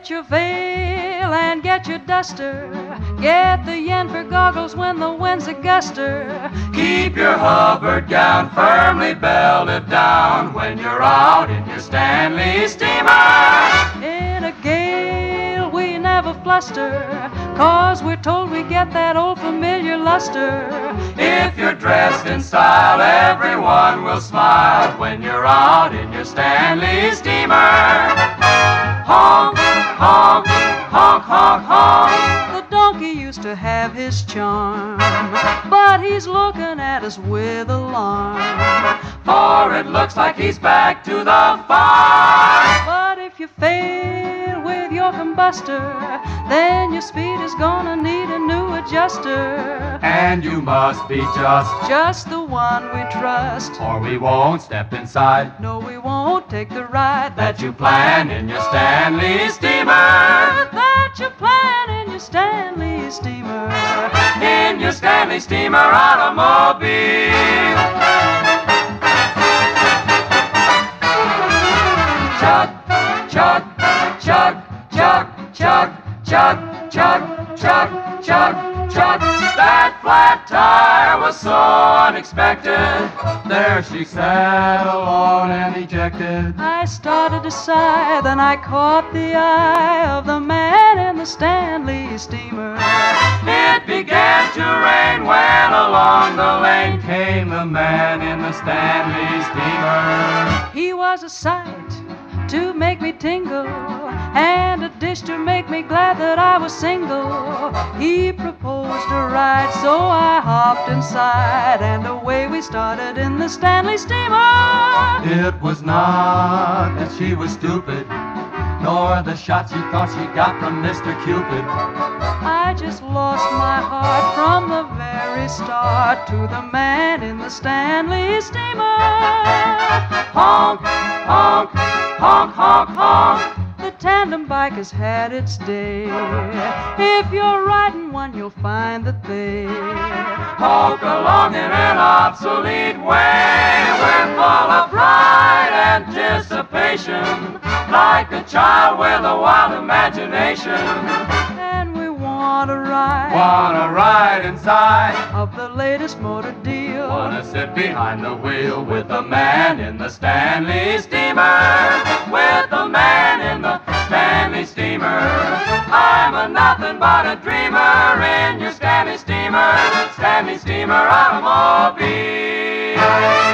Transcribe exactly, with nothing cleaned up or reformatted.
Get your veil and get your duster. Get the yen for goggles when the wind's a guster. Keep your Hubbard gown firmly belted down when you're out in your Stanley Steamer. In a gale we never fluster, 'cause we're told we get that old familiar lustre. If you're dressed in style, everyone will smile when you're out in your Stanley Steamer. Honk, honk, honk, honk, honk. The donkey used to have his charm, but he's looking at us with alarm. For it looks like he's back to the farm. But if you fail with your combustor, then your speed is gonna need a new adjuster. And you must be just, Just the one we trust, or we won't step inside no, we won't take the ride that you plan in your Stanley Steamer. that you plan in your Stanley Steamer. In your Stanley Steamer automobile. Chug, chug, chug, chug, chug, chug, chug, chug, chug, chug. That flat tire was so unexpected. There she sat alone and ejected. I started to sigh, then I caught the eye of the man in the Stanley Steamer. It began to rain when along the lane came the man in the Stanley Steamer. He was a sight to make me tingle, and a dish to make me glad that I was single. He proposed a ride, so I hopped inside, and away we started in the Stanley Steamer. It was not that she was stupid, nor the shot she thought she got from Mister Cupid. I just lost my heart from the very start to the man in the Stanley Steamer. Honk, honk, honk, honk, honk. The tandem bike has had its day. If you're riding one, you'll find that they Honk along in an obsolete way. We're full of pride, anticipation, like a child with a wild imagination. and we want to ride Wanna ride inside, of the latest motor deal. wanna sit behind the wheel with the man in the Stanley Steamer. With the man in the Stanley Steamer. I'm a nothing but a dreamer in your Stanley Steamer. Stanley Steamer automobile.